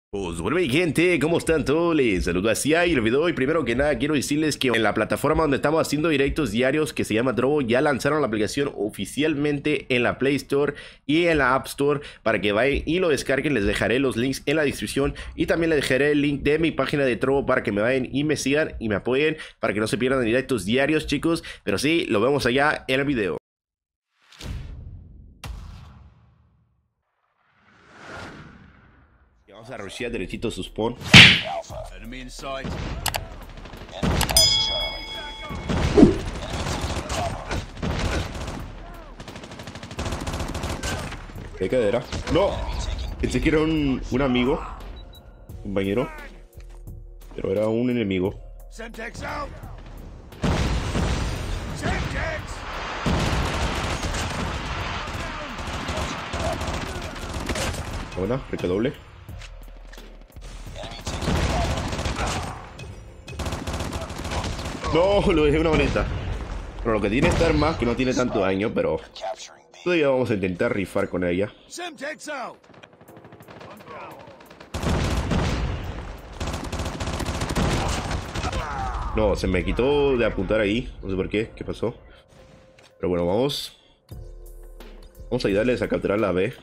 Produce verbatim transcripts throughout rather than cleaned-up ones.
Pues bueno, mi gente, ¿cómo están todos? Les saludo hacia y el video. Y primero que nada quiero decirles que en la plataforma donde estamos haciendo directos diarios, que se llama Trovo, ya lanzaron la aplicación oficialmente en la Play Store y en la App Store para que vayan y lo descarguen. Les dejaré los links en la descripción y también les dejaré el link de mi página de Trovo para que me vayan y me sigan y me apoyen para que no se pierdan directos diarios, chicos. Pero sí, lo vemos allá en el video. Vamos a rushear derechito su spawn. Enemy in sight. ¿Qué cadera? ¡No! Pensé que era un, un amigo, compañero, pero era un enemigo. Semtex out. Semtex. Buena, recadoble. No, lo dejé una boneta. Pero lo que tiene esta arma, que no tiene tanto daño, pero todavía vamos a intentar rifar con ella. Semtex out. No, se me quitó de apuntar ahí. No sé por qué, qué pasó. Pero bueno, vamos. Vamos a ayudarles a capturar la B.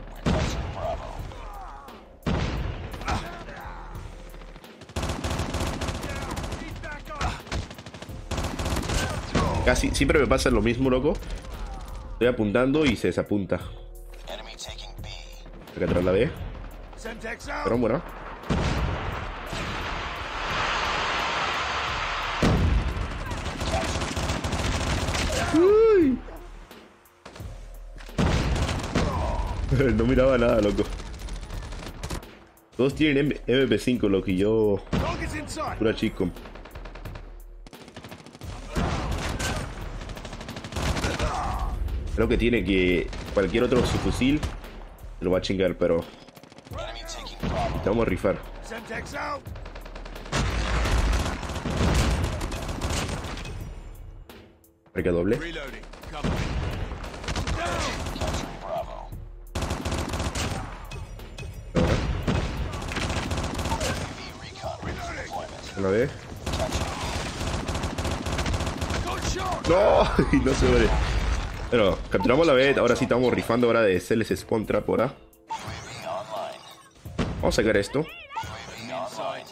Casi, siempre me pasa lo mismo, loco. Estoy apuntando y se desapunta. Voy a capturar la B. Semtex out. Pero bueno. Uy. No miraba nada, loco. Todos tienen M P cinco, loco, y yo Target's in sight. pura chico. Creo que tiene que cualquier otro subfusil se lo va a chingar, pero vamos a rifar. Semtex out. Reca doble. Reloading. Cover me. Una vez. Good shot. No, y no se muere. Bueno, capturamos la B. Ahora sí estamos rifando ahora de hacerles spawn trap ahora. Vamos a sacar esto. Enemy in sight.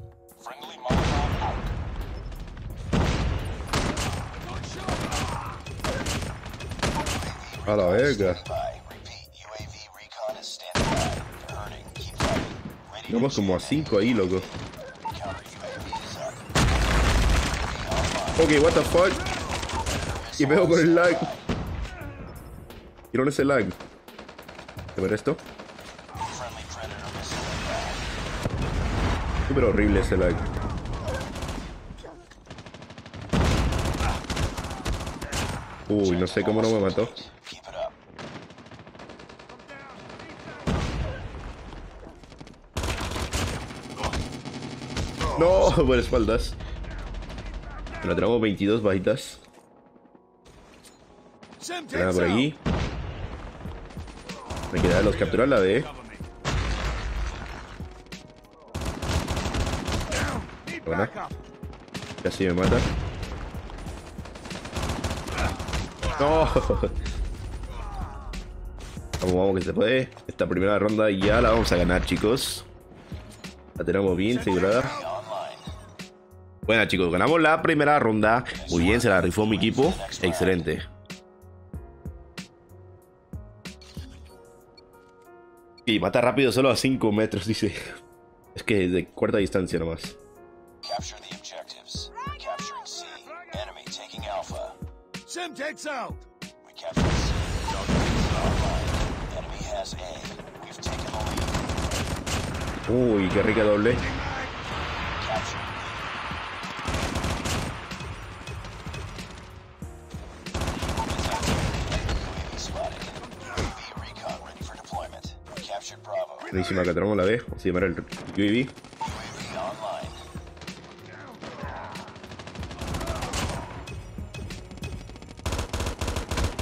A la verga. Vamos como a cinco ahí, loco. Ok, what the fuck. Y veo con el lag. ¿Vieron ese lag? ¿A ver esto? Súper horrible ese lag. Uy, no sé cómo no me mató. No, por espaldas. Bueno, tenemos veintidós bajitas. Nada Semtex por out. aquí. Me queda los capturar la B. Cover me. Need Buena. backup. Casi me mata. No. Vamos, vamos que se puede. Esta primera ronda ya la vamos a ganar, chicos. La tenemos bien asegurada. Bueno, chicos, ganamos la primera ronda. Muy bien, se la rifó mi equipo. Excelente. Y mata rápido solo a cinco metros, dice. Es que de corta distancia nomás. Capture the objectives. We're capturing C. Enemy taking Alpha. Semtex out. We captured C. Online. Enemy has A. We've taken the lead. Uy, qué rica doble. Capture B. U A V spotted. U A V recon ready for deployment. We captured Bravo. Buenísima, que tenemos la B. Vamos a llamar el U A V. U A V online.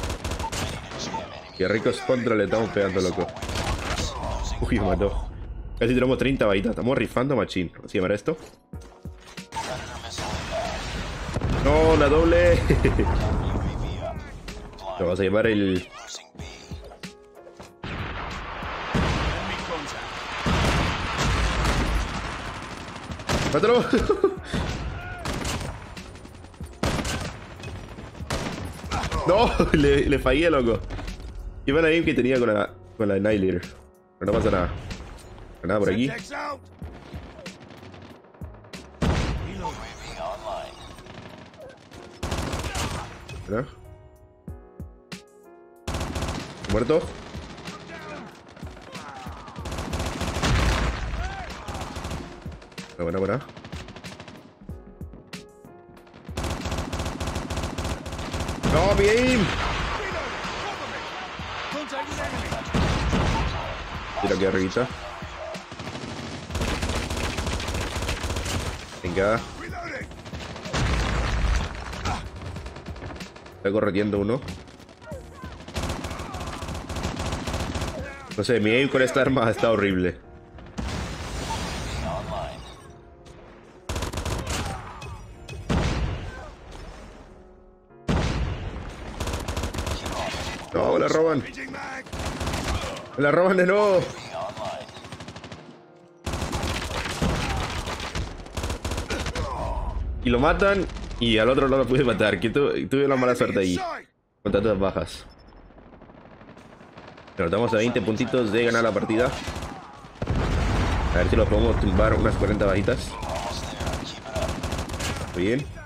Qué rico contra le estamos pegando, loco. Uy, me mató. Casi tenemos treinta bajitas. Estamos rifando machín. Así llamar esto. Predator missile inbound. No, la doble. U A V up. Lo vas a llevar el... Losing B. Enemy contact. ¡Mátalo! No, le, le fallé, loco. Qué buena aim que tenía con la, con la Annihilator. Pero no pasa nada. Nada por aquí. Semtex out. U A V online. ¿Verdad? ¿Muerto? Buena, buena, buena. ¡No, mi aim! Contact with enemy. Tira aquí arribita. Venga. Reloading. Está corriendo uno. No sé, mi aim con esta arma está horrible. Online. No, me la roban. Changing mag. Me la roban de nuevo. Online. Y lo matan. Y al otro no lo pude matar. Que tu, tuve una mala suerte ahí. Enemy in sight. Con tantas bajas. Pero estamos a veinte puntitos de ganar la partida. A ver si lo podemos tumbar unas cuarenta bajitas. Almost there. Keep it up. Muy bien.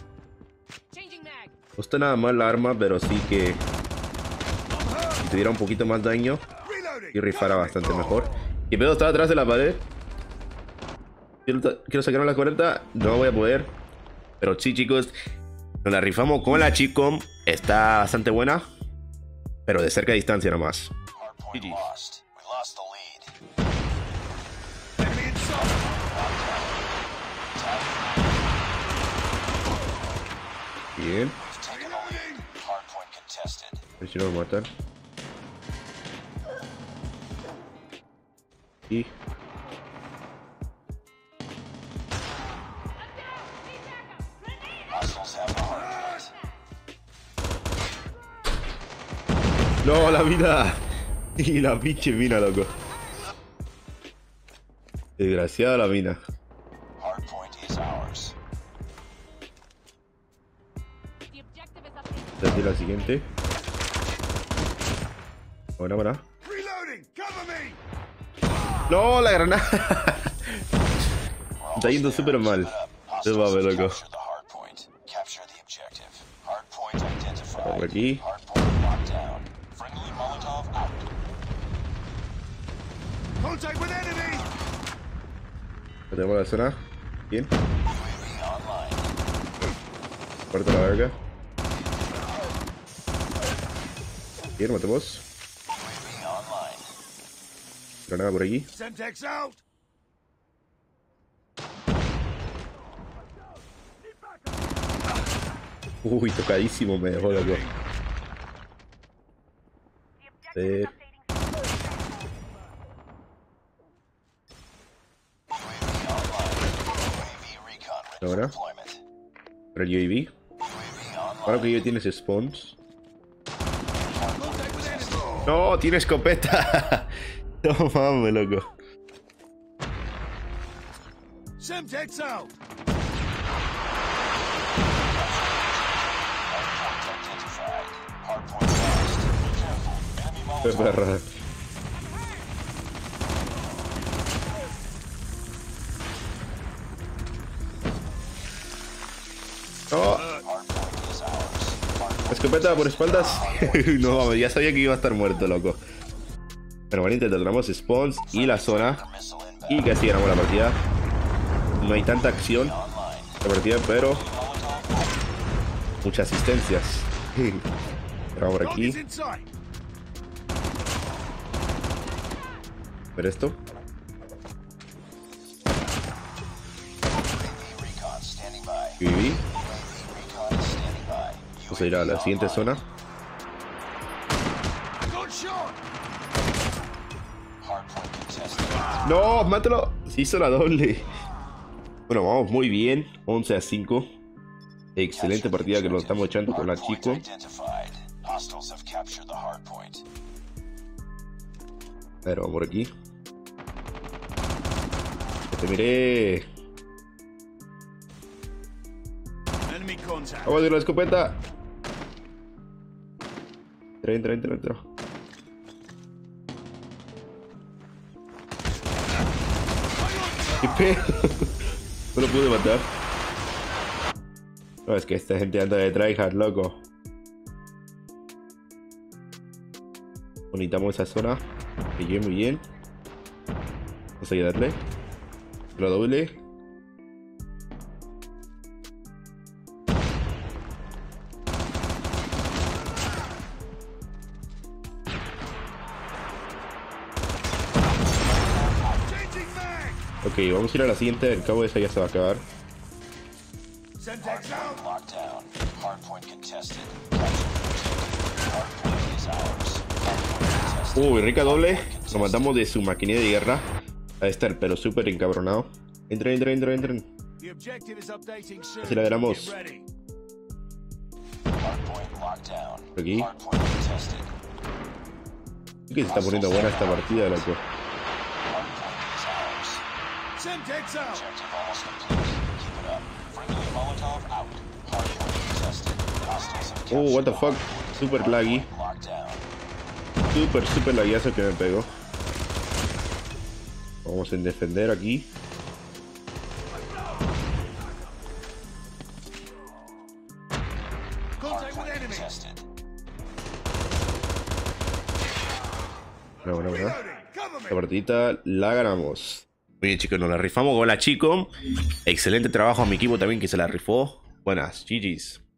No está nada mal la arma, pero sí que si tuviera un poquito más daño Reloading. y rifara bastante mejor. Y pedo estaba atrás de la pared. Quiero, quiero sacar las cuarenta. No voy a poder. Pero sí, chicos. Nos la rifamos con la Chicom. Está bastante buena. Pero de cerca distancia nomás. Hardpoint G G. lost. We lost the lead. Enemy in sight. Bien. We've taken the lead. Hardpoint contested. A ver si no lo matan. Y... Hostiles have the hardpoint. ¡No, la mina! Y la pinche mina, loco. Desgraciada la mina. Hardpoint is ours. Esta es la siguiente. Buena, buena. Reloading. Cover me. ¡No, la granada! Está yendo súper mal. Se va a ver, loco. Capture the hardpoint. Capture the objective. Hardpoint identified. Por aquí. Hardpoint locked down. Friendly Molotov out. Contact with enemy. Tenemos la zona. Bien. U A V online. Corta la verga. Bien, matemos. U A V online. Granada por aquí. Semtex out. Uy, tocadísimo me dejó, loco. A ver. U A V online. U A V recon ready for Ahora. deployment. Para el U A V. U A V online. Ahora que ya tienes spawns. Contact with enemy. ¡No! ¡Tiene escopeta! No mames, loco. Semtex out. Hardpoint identified. Hardpoint lost. Be careful. Enemy Qué Molotov. perra. ¡No! Hardpoint is ours. Hardpoint Escopeta por espaldas. No mames, ya sabía que iba a estar muerto, loco. Pero bueno, intentamos spawns y la zona. missile inbound. Y casi ganamos la partida. No hay tanta acción Online. en la partida, pero Molotov. muchas asistencias. Vamos por Target's aquí. in sight. Ver esto. Recon standing by. U A V. Recon is standing by. Vamos a ir a la siguiente zona. Got shot. Hardpoint contested. No, mátalo. Se hizo la doble. Bueno, vamos muy bien. once a cinco. Excelente partida que nos estamos echando con la chico. A ver, vamos por aquí. Te miré. Enemy contact. Vamos a la escopeta. Entra, entra, entra, entra. ¿Qué pedo? No lo pude matar. No, es que esta gente anda de tryhard, loco. Bonitamos esa zona. Muy bien, muy bien. Vamos a ayudarle. Lo doble. Changing mag. Ok, vamos a ir a la siguiente. El cabo de esa ya se va a acabar. Semtex out. Locked down. Hardpoint contested. Hardpoint is ours. Hardpoint contested. Uy, rica doble. Lo matamos de su maquinilla de guerra. A estar, pero súper encabronado. Entren, entren, entren, entren. The objective is updating soon. Aceleramos. Get ready. Hardpoint locked down. Por aquí. Hardpoint contested. Sí que se está poniendo buena esta partida, loco. Hardpoint is ours. Semtex out. Objective almost complete. Keep it up. Friendly Molotov out. Hardpoint contested. Hostiles have captured Oh, what the the fuck. hardpoint. Super laggy. Hardpoint locked down. Súper, súper laguiazo que me pegó. Vamos a defender aquí. Contact with Hardpoint enemy. contested. Bueno, bueno, bueno. Reloading. Cover Esta me. partidita la ganamos. Muy bien, chicos, nos la rifamos con la chico. Excelente trabajo a mi equipo también que se la rifó. Buenas, G G's.